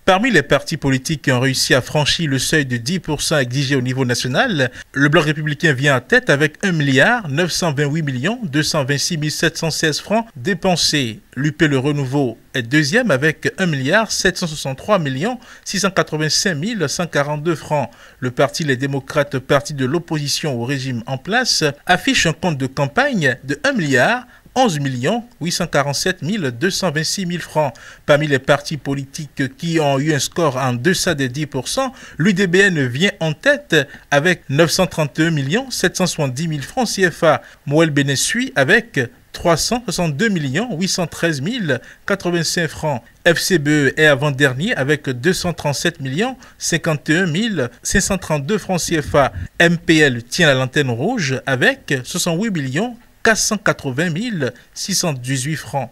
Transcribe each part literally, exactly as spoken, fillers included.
Parmi les partis politiques qui ont réussi à franchir le seuil de dix pour cent exigé au niveau national, le Bloc républicain vient en tête avec un milliard neuf cent vingt-huit millions deux cent vingt-six mille sept cent seize francs dépensés. L'U P Le Renouveau est deuxième avec un milliard sept cent soixante-trois millions six cent quatre-vingt-cinq mille cent quarante-deux francs. Le parti Les Démocrates, parti de l'opposition au régime en place, affiche un compte de campagne de un milliard onze millions huit cent quarante-sept mille deux cent vingt-six mille francs. Parmi les partis politiques qui ont eu un score en deçà des dix pour cent, l'U D B N vient en tête avec neuf cent trente et un millions sept cent soixante-dix mille francs C F A. Moël Bénin suit avec trois cent soixante-deux millions huit cent treize mille quatre-vingt-cinq francs. F C B E est avant-dernier avec deux cent trente-sept millions cinquante et un mille cinq cent trente-deux francs C F A. M P L tient la lanterne rouge avec soixante-huit millions quatre cent quatre-vingt mille six cent dix-huit francs.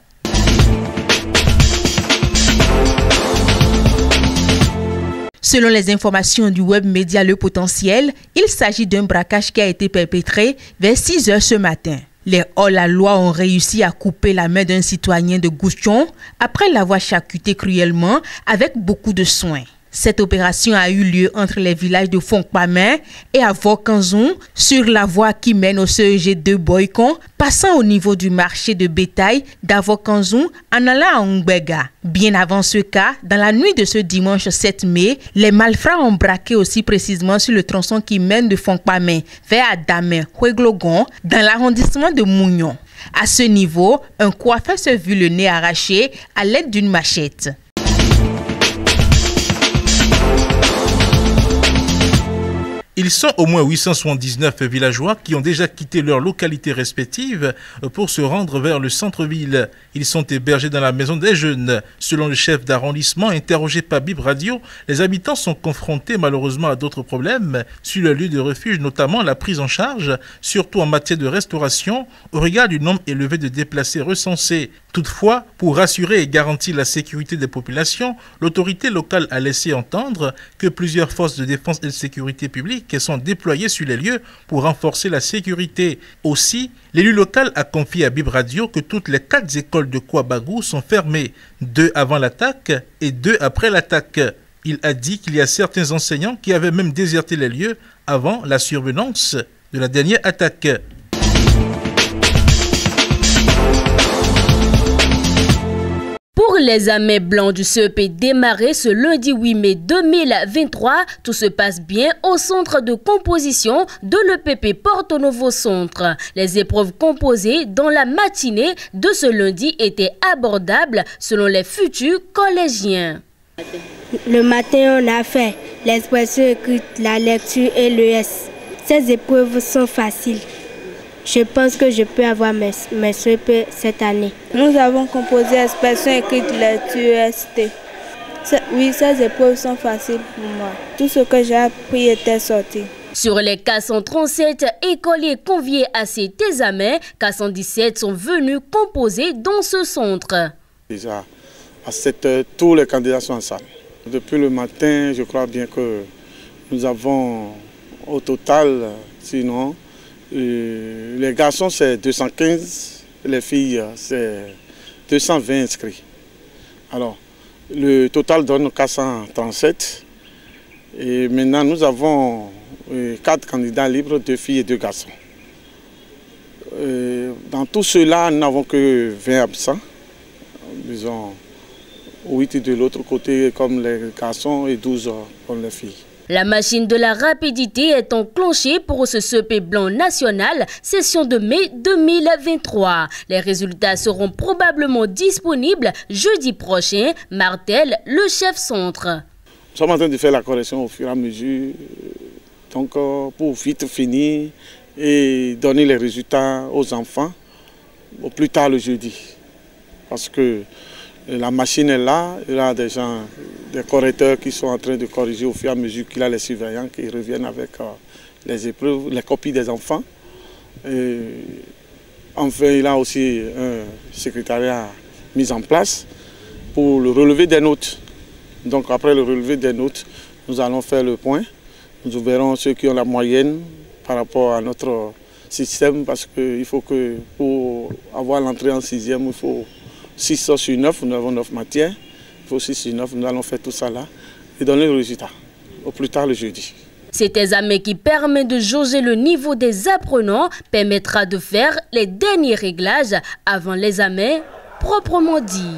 Selon les informations du web média Le Potentiel, il s'agit d'un braquage qui a été perpétré vers six heures ce matin. Les hors-la-loi ont réussi à couper la main d'un citoyen de Goustion après l'avoir charcuté cruellement avec beaucoup de soin. Cette opération a eu lieu entre les villages de Fonkpamen et Avokanzoum sur la voie qui mène au C E G de Boycon, passant au niveau du marché de bétail d'Avokanzoum en allant à Ongbega. Bien avant ce cas, dans la nuit de ce dimanche sept mai, les malfrats ont braqué aussi précisément sur le tronçon qui mène de Fonkpamen vers Adamé, Hueglogon, dans l'arrondissement de Mougnon. À ce niveau, un coiffeur s'est vu le nez arraché à l'aide d'une machette. Ils sont au moins huit cent soixante-dix-neuf villageois qui ont déjà quitté leurs localités respectives pour se rendre vers le centre-ville. Ils sont hébergés dans la maison des jeunes. Selon le chef d'arrondissement interrogé par Bip Radio, les habitants sont confrontés malheureusement à d'autres problèmes sur le lieu de refuge, notamment la prise en charge, surtout en matière de restauration, au regard du nombre élevé de déplacés recensés. Toutefois, pour rassurer et garantir la sécurité des populations, l'autorité locale a laissé entendre que plusieurs forces de défense et de sécurité publique sont déployées sur les lieux pour renforcer la sécurité. Aussi, l'élu local a confié à Bip Radio que toutes les quatre écoles de Kouabagou sont fermées, deux avant l'attaque et deux après l'attaque. Il a dit qu'il y a certains enseignants qui avaient même déserté les lieux avant la survenance de la dernière attaque. Pour l'examen blanc du C E P démarré ce lundi huit mai deux mille vingt-trois, tout se passe bien au centre de composition de l'E P P Porto Novo Centre. Les épreuves composées dans la matinée de ce lundi étaient abordables selon les futurs collégiens. Le matin, on a fait l'expression écrite, la lecture et l'E S. Ces épreuves sont faciles. Je pense que je peux avoir mes, mes C E P cette année. Nous avons composé expression écrite, lecture et S T. Oui, ces épreuves sont faciles pour moi. Tout ce que j'ai appris était sorti. Sur les quatre cent trente-sept écoliers conviés à cet examen, quatre cent dix-sept sont venus composer dans ce centre. Déjà, à sept heures, tous les candidats sont en salle. Depuis le matin, je crois bien que nous avons au total, sinon, Euh, les garçons c'est deux cent quinze, les filles c'est deux cent vingt inscrits. Alors, le total donne quatre cent trente-sept. Et maintenant, nous avons euh, quatre candidats libres, deux filles et deux garçons. Euh, dans tout cela, nous n'avons que vingt absents. Disons, huit de l'autre côté comme les garçons et douze comme les filles. La machine de la rapidité est enclenchée pour ce C E P blanc national, session de mai deux mille vingt-trois. Les résultats seront probablement disponibles jeudi prochain, martèle le chef centre. Nous sommes en train de faire la correction au fur et à mesure, donc pour vite finir et donner les résultats aux enfants au plus tard le jeudi. Parce que la machine est là, il y a des gens, des correcteurs qui sont en train de corriger au fur et à mesure qu'il y a les surveillants qui reviennent avec euh, les épreuves, les copies des enfants. Et enfin, il y a aussi un secrétariat mis en place pour le relevé des notes. Donc après le relevé des notes, nous allons faire le point. Nous verrons ceux qui ont la moyenne par rapport à notre système parce qu'il faut que pour avoir l'entrée en sixième, il faut six sur neuf, nous avons neuf matières. Au six sur neuf, nous allons faire tout ça là et donner le résultat, au plus tard le jeudi. Cet examen qui permet de jauger le niveau des apprenants permettra de faire les derniers réglages avant l'examen proprement dit.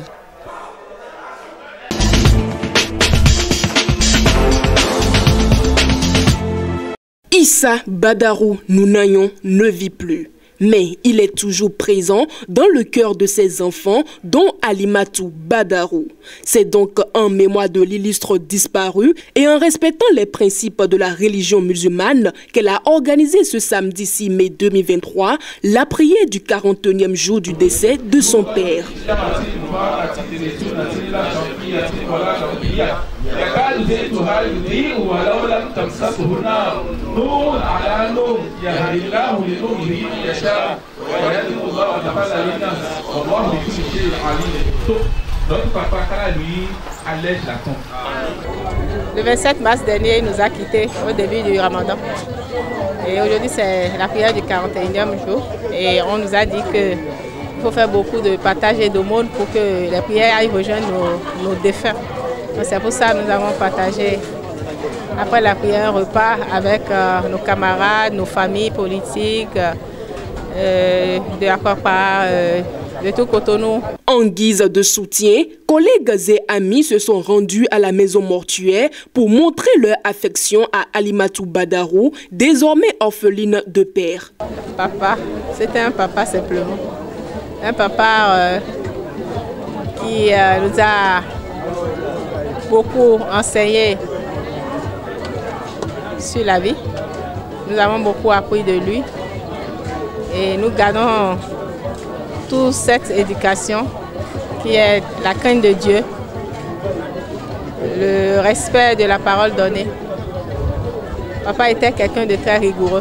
Issa Badarou Nounayon ne vit plus. Mais il est toujours présent dans le cœur de ses enfants, dont Alimatou Badarou. C'est donc en mémoire de l'illustre disparu et en respectant les principes de la religion musulmane qu'elle a organisé ce samedi six mai deux mille vingt-trois la prière du quarante-et-unième jour du décès de son père. Notre papa, lui, allège la tombe. Le vingt-sept mars dernier, il nous a quittés au début du Ramadan. Et aujourd'hui, c'est la prière du quarante-et-unième jour. Et on nous a dit qu'il faut faire beaucoup de partage et d'aumône pour que les prières aillent rejoindre nos, nos défunts. C'est pour ça que nous avons partagé, après la prière, un repas avec euh, nos camarades, nos familles politiques, euh, de Akokpa, euh, de tout Cotonou. En guise de soutien, collègues et amis se sont rendus à la maison mortuaire pour montrer leur affection à Alimatou Badarou, désormais orpheline de père. Papa, c'était un papa simplement. Un papa euh, qui euh, nous a beaucoup enseigné sur la vie. Nous avons beaucoup appris de lui et nous gardons toute cette éducation qui est la crainte de Dieu, le respect de la parole donnée. Papa était quelqu'un de très rigoureux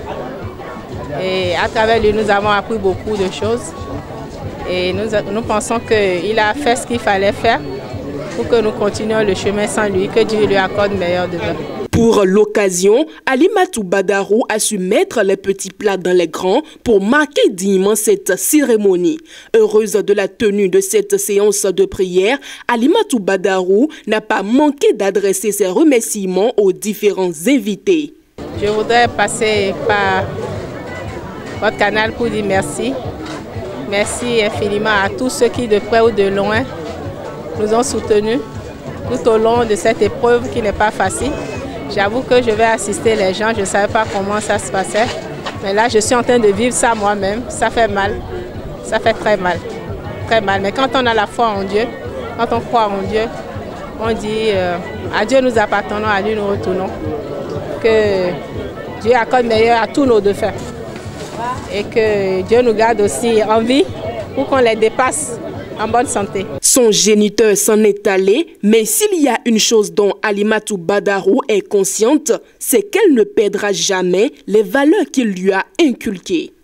et à travers lui nous avons appris beaucoup de choses et nous, nous pensons qu'il a fait ce qu'il fallait faire pour que nous continuions le chemin sans lui, que Dieu lui accorde meilleur dedans. Pour l'occasion, Alimatou Badarou a su mettre les petits plats dans les grands pour marquer dignement cette cérémonie. Heureuse de la tenue de cette séance de prière, Alimatou Badarou n'a pas manqué d'adresser ses remerciements aux différents invités. Je voudrais passer par votre canal pour dire merci. Merci infiniment à tous ceux qui, de près ou de loin, nous ont soutenus tout au long de cette épreuve qui n'est pas facile. J'avoue que je vais assister les gens, je ne savais pas comment ça se passait. Mais là, je suis en train de vivre ça moi-même. Ça fait mal, ça fait très mal, très mal. Mais quand on a la foi en Dieu, quand on croit en Dieu, on dit euh, à Dieu nous appartenons, à lui nous retournons. Que Dieu accorde meilleur à tous nos défunts. Et que Dieu nous garde aussi en vie pour qu'on les dépasse en bonne santé. Son géniteur s'en est allé, mais s'il y a une chose dont Alimatou Badarou est consciente, c'est qu'elle ne perdra jamais les valeurs qu'il lui a inculquées.